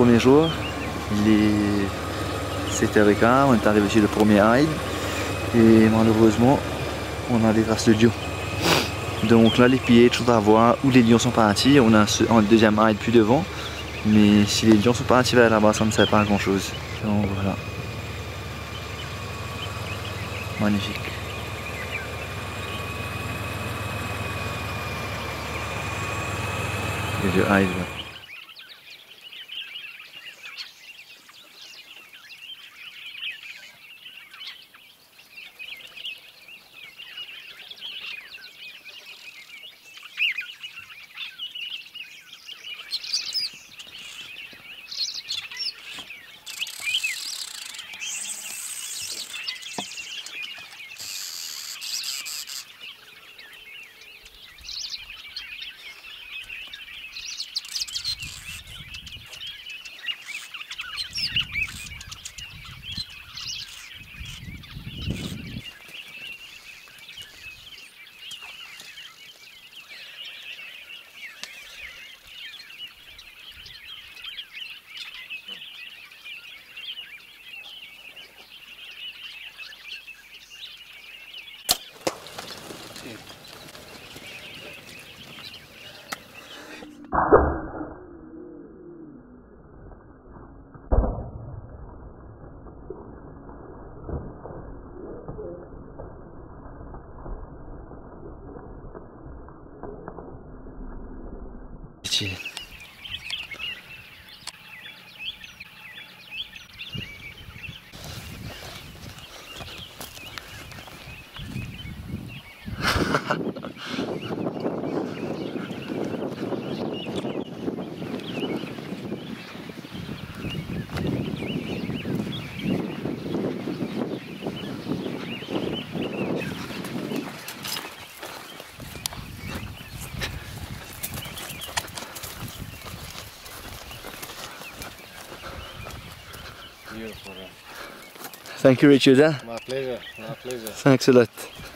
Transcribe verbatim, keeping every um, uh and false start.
premier jour, il est sept heures quinze, on est arrivé sur le premier hide et malheureusement on a des traces de lions. Donc là les pieds, choses à voir où les lions sont partis, on a un deuxième hide plus devant, mais si les lions sont partis vers là-bas ça ne sert pas à grand chose. Donc voilà. Magnifique. Les deux hides là. Pitié. Beautiful. Thank you, Richard. Huh? My pleasure, my pleasure. Thanks a lot.